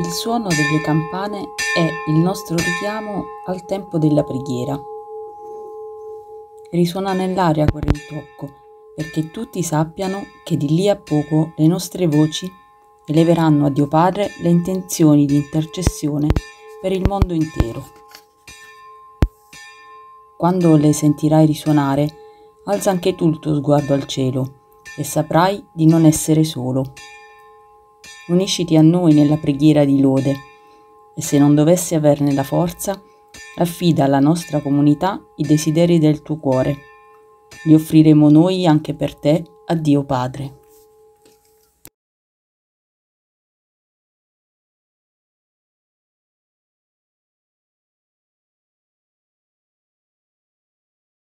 Il suono delle campane è il nostro richiamo al tempo della preghiera. Risuona nell'aria quel rintocco, perché tutti sappiano che di lì a poco le nostre voci eleveranno a Dio Padre le intenzioni di intercessione per il mondo intero. Quando le sentirai risuonare, alza anche tu il tuo sguardo al cielo e saprai di non essere solo. Unisciti a noi nella preghiera di lode e se non dovessi averne la forza, affida alla nostra comunità i desideri del tuo cuore. Li offriremo noi anche per te a Dio Padre.